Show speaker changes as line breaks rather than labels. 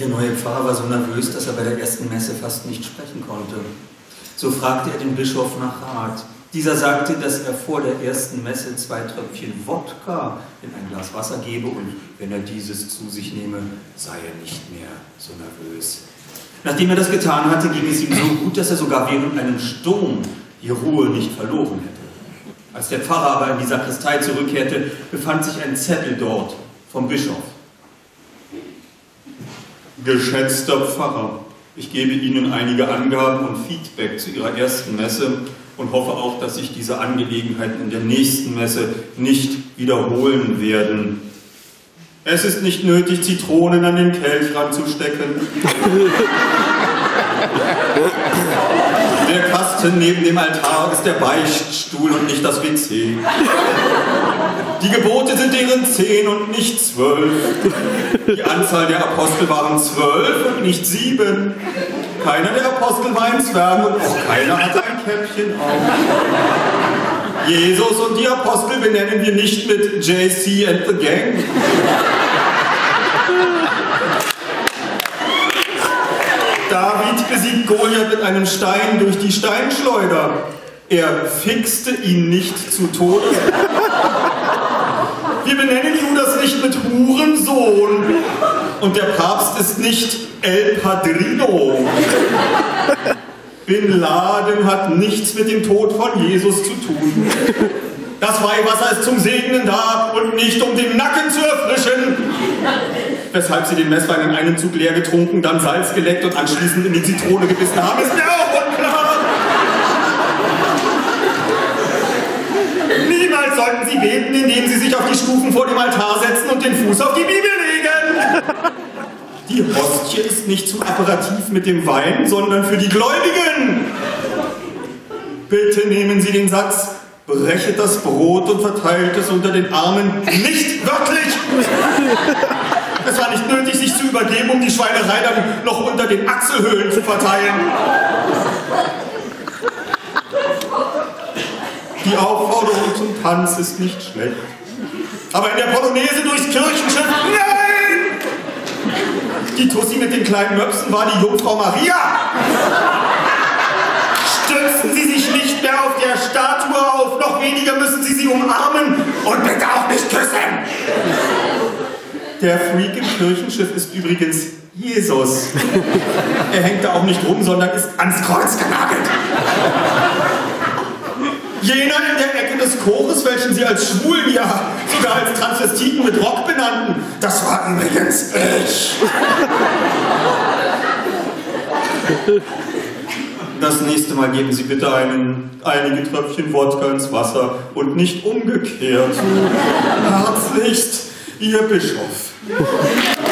Der neue Pfarrer war so nervös, dass er bei der ersten Messe fast nicht sprechen konnte. So fragte er den Bischof nach Rat. Dieser sagte, dass er vor der ersten Messe 2 Tröpfchen Wodka in ein Glas Wasser gebe und wenn er dieses zu sich nehme, sei er nicht mehr so nervös. Nachdem er das getan hatte, ging es ihm so gut, dass er sogar während einem Sturm die Ruhe nicht verloren hätte. Als der Pfarrer aber in die Sakristei zurückkehrte, befand sich ein Zettel dort vom Bischof. Geschätzter Pfarrer, ich gebe Ihnen einige Angaben und Feedback zu Ihrer ersten Messe und hoffe auch, dass sich diese Angelegenheiten in der nächsten Messe nicht wiederholen werden. Es ist nicht nötig, Zitronen an den Kelch ranzustecken. Der Kasten neben dem Altar ist der Beichtstuhl und nicht das WC. Die Gebote sind deren 10 und nicht 12. Die Anzahl der Apostel waren 12 und nicht 7. Keiner der Apostel war ein Zwerg und auch keiner hatte ein Käppchen auf. Jesus und die Apostel benennen wir nicht mit JC and the Gang. David besiegt Goliath mit einem Stein durch die Steinschleuder. Er fixte ihn nicht zu Tode. Wir benennen Judas nicht mit Hurensohn. Und der Papst ist nicht El Padrino. Bin Laden hat nichts mit dem Tod von Jesus zu tun. Das Weihwasser ist zum Segnen da und nicht um den Nacken zu erfrischen. Weshalb sie den Messwein in einem Zug leer getrunken, dann Salz geleckt und anschließend in die Zitrone gebissen haben, ist mir auch unklar. Niemals sollten sie beten, indem sie sich auf die Stufen vor dem Altar setzen und den Fuß auf die Bibel legen. Die Hostie ist nicht zum Aperitif mit dem Wein, sondern für die Gläubigen. Bitte nehmen Sie den Satz, brechet das Brot und verteilt es unter den Armen, nicht wörtlich. Es war nicht nötig, sich zu übergeben, um die Schweinerei dann noch unter den Achselhöhlen zu verteilen. Die Aufforderung zum Tanz ist nicht schlecht. Aber in der Polonaise durchs Kirchenschiff, nein! Die Tussi mit den kleinen Möpsen war die Jungfrau Maria. Stützen Sie sich nicht mehr auf der Statue auf, noch weniger müssen Sie sie umarmen und bitte auch nicht küssen. Der Freak im Kirchenschiff ist übrigens Jesus. Er hängt da auch nicht rum, sondern ist ans Kreuz genagelt. Jener in der Ecke des Chores, welchen sie als Schwulen, ja sogar als Transvestiten mit Rock benannten, das war übrigens ich. Das nächste Mal geben Sie bitte einige Tröpfchen Wodka ins Wasser und nicht umgekehrt. Herzlichst, Ihr Bischof.